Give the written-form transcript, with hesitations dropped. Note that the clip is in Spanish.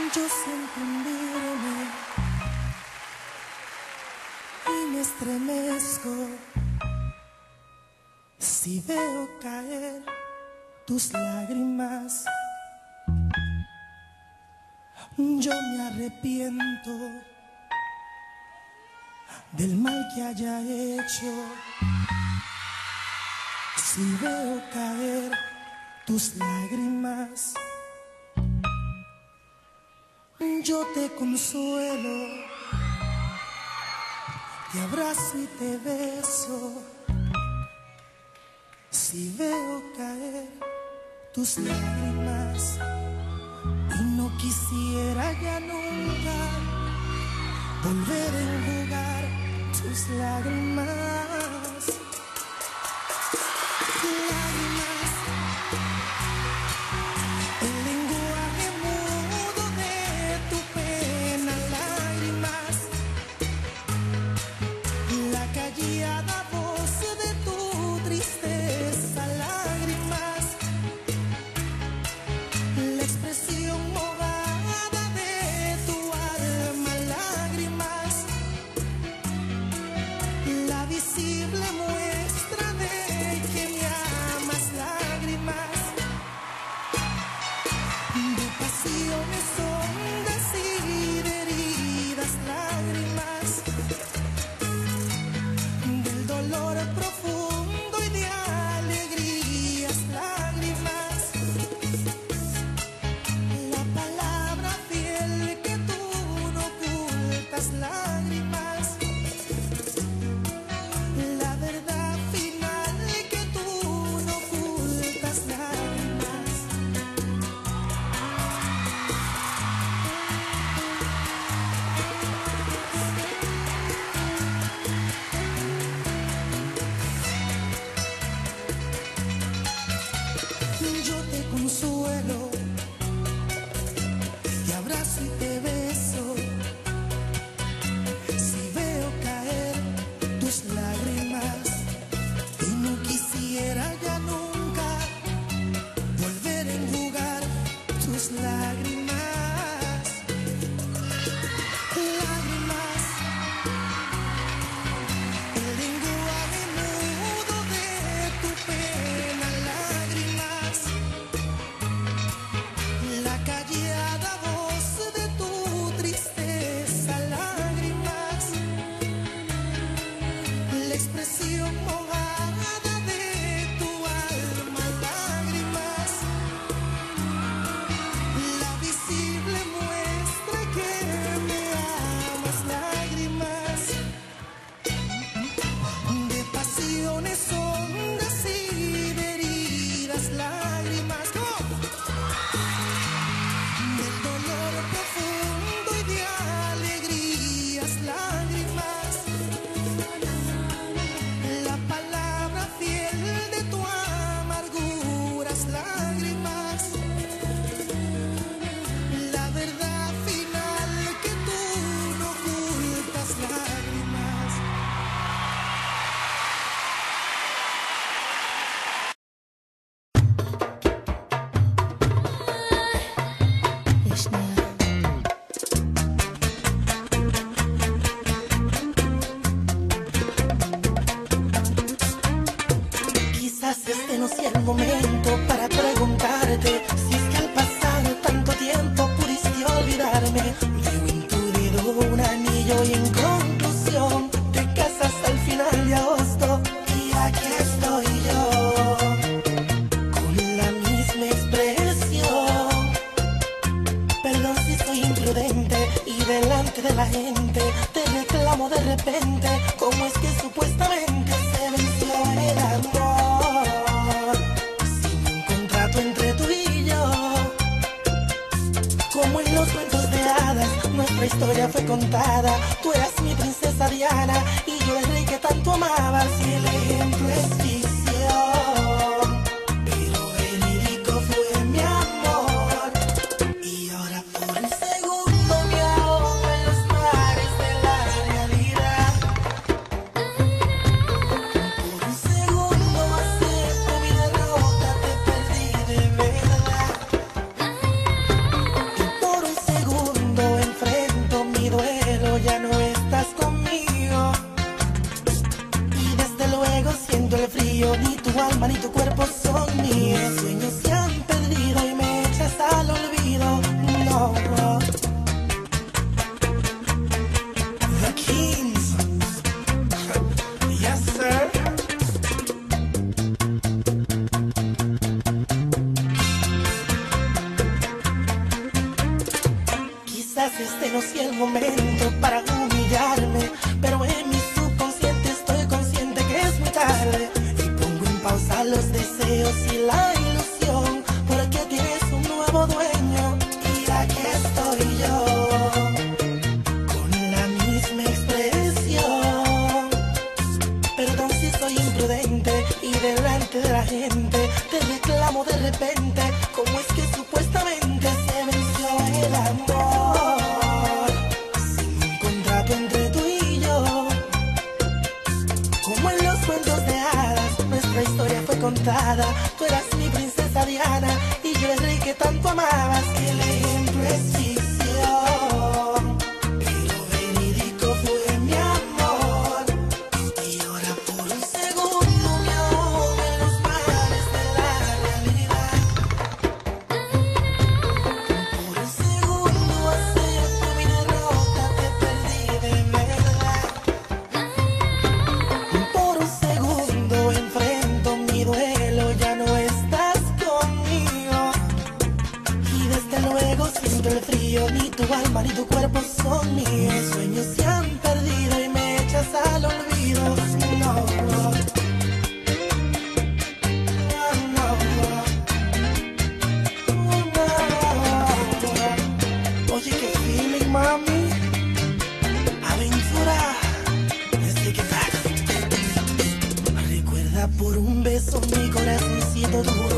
Yo siento hundirme y me estremezco si veo caer tus lágrimas. Yo me arrepiento del mal que haya hecho si veo caer tus lágrimas. Yo te consuelo, te abrazo y te beso si veo caer tus lágrimas. Y no quisiera ya nunca volver a enjugar tus lágrimas. Lágrimas, el lenguaje mudo de tu pena. Lágrimas, la callada voz de tu tristeza. Lágrimas, la expresión mojada de tu alma. Lágrimas, la visible muestra de que me amas. Lágrimas, de pasiones hondas y de heridas. Lágrimas, del dolor profundo y de alegrías. Lágrimas, la palabra fiel que tú no ocultas. Lágrimas, la verdad final que tú no ocultas. Lágrimas, yo te consuelo, te abrazo y te beso si veo caer tus lágrimas. Y no quisiera ya nunca volver a enjugar tus lágrimas. Lágrimas, el lenguaje mudo de tu pena. Lágrimas, la callada voz de tu tristeza. Lágrimas, la expresión mojada de tu alma. Lágrimas, la visible muestra que me amas. Lágrimas, de pasiones hondas y de heridas. Lágrimas, del dolor profundo y de alegrías. Lágrimas, la palabra fiel de tu amarguras. Lágrimas, la verdad final que tú no ocultas. Lágrimas. Quizás este no sea el momento para preguntarte si es que al pasar tanto tiempo pudiste olvidarme. Veo en tu dedo un anillo y en conclusión te casas al final de agosto. Y aquí estoy yo con la misma expresión. Perdón si soy imprudente y delante de la gente te reclamo de repente. ¿Cómo es que supuestamente se venció el amor sin un contrato entre tú y yo? Como en los cuentos de hadas, nuestra historia fue contada. Tú eras mi princesa Diana y yo el rey que tanto amabas. Y el ejemplo es ficción, pero verídico fue mi amor. Y ahora por un segundo me ahogo en los mares de la realidad. Por un segundo acepto mi derrota, te perdí de verdad. Y por un segundo tu alma ni tu cuerpo son míos. Mis sueños se han perdido y me echas al olvido. No, no. The Kings. Yes, sir. Quizás este no sea el momento para humillarme, pero en mi subconsciente estoy consciente que es muy tarde. Y pongo en pausa los deseos y la ilusión, porque tienes un nuevo dueño. Y aquí estoy yo, con la misma expresión. Perdón si soy imprudente y delante de la gente te reclamo de repente. ¿Cómo es que supuestamente se venció el amor? Sin un contrato entre tú y yo, como en los cuentos de hadas, nuestra historia fue contada. Tú eras mi princesa Diana y yo el rey que tanto amabas. El ejemplo es ficción, pero verídico fue mi amor. Y ahora por un segundo me ahogo en los mares de la realidad. Por un segundo acepto mi derrota, te perdí de verdad. Por un segundo enfrento mi duelo, ya no estás conmigo. Y desde luego siento el frío, ni tu alma ni tu cuerpo son míos. Mis sueños se han perdido y me echas al olvido. No, no. Oye, qué feeling, mami. Aventura. Desde que tal. Recuerda por un beso mi corazoncito duro.